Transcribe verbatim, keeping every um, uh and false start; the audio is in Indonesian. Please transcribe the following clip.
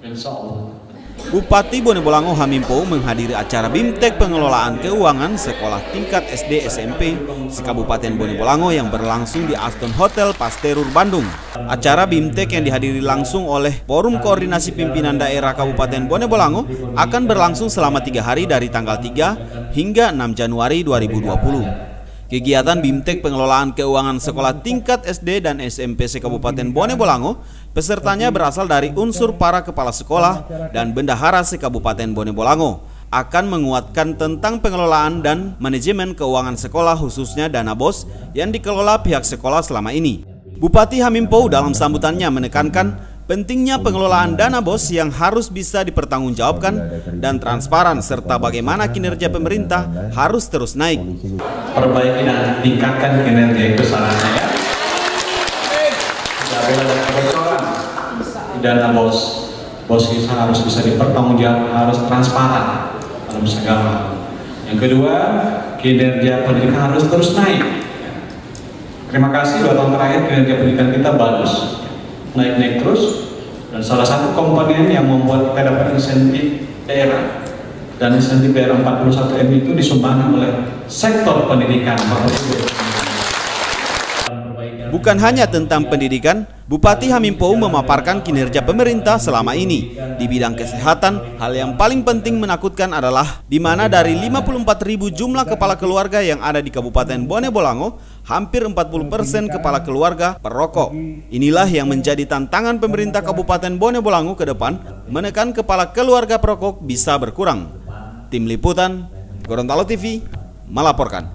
Bupati Bone Bolango Hamimpo menghadiri acara BIMTEK pengelolaan keuangan sekolah tingkat S D S M P se-Kabupaten Bone Bolango yang berlangsung di Aston Hotel Pasteur Bandung. Acara BIMTEK yang dihadiri langsung oleh Forum Koordinasi Pimpinan Daerah Kabupaten Bone Bolango akan berlangsung selama tiga hari dari tanggal tiga hingga enam Januari dua ribu dua puluh. Kegiatan BIMTEK pengelolaan keuangan sekolah tingkat S D dan S M P se-Kabupaten Bone Bolango, pesertanya berasal dari unsur para kepala sekolah dan bendahara se-Kabupaten Bone Bolango, akan menguatkan tentang pengelolaan dan manajemen keuangan sekolah khususnya dana bos yang dikelola pihak sekolah selama ini. Bupati Hamimpo dalam sambutannya menekankan pentingnya pengelolaan dana bos yang harus bisa dipertanggungjawabkan dan transparan serta bagaimana kinerja pemerintah harus terus naik. Perbaiki dan tingkatkan kinerja itu sarannya ya. Tidak boleh ada kebocoran dana bos. Bos kita harus bisa dipertanggungjawabkan, harus transparan dalam segala hal. Yang kedua, kinerja pendidikan harus terus naik. Terima kasih dua tahun terakhir kinerja pendidikan kita bagus, naik-naik terus, dan salah satu komponen yang membuat kita dapat insentif daerah dan insentif daerah empat puluh satu M itu disumbangkan oleh sektor pendidikan. Bukan hanya tentang pendidikan, Bupati Hamimpo memaparkan kinerja pemerintah selama ini. Di bidang kesehatan, hal yang paling penting menakutkan adalah di mana dari lima puluh empat ribu jumlah kepala keluarga yang ada di Kabupaten Bone Bolango, hampir empat puluh persen kepala keluarga perokok. Inilah yang menjadi tantangan pemerintah Kabupaten Bone Bolango ke depan, menekan kepala keluarga perokok bisa berkurang. Tim Liputan, Gorontalo T V, melaporkan.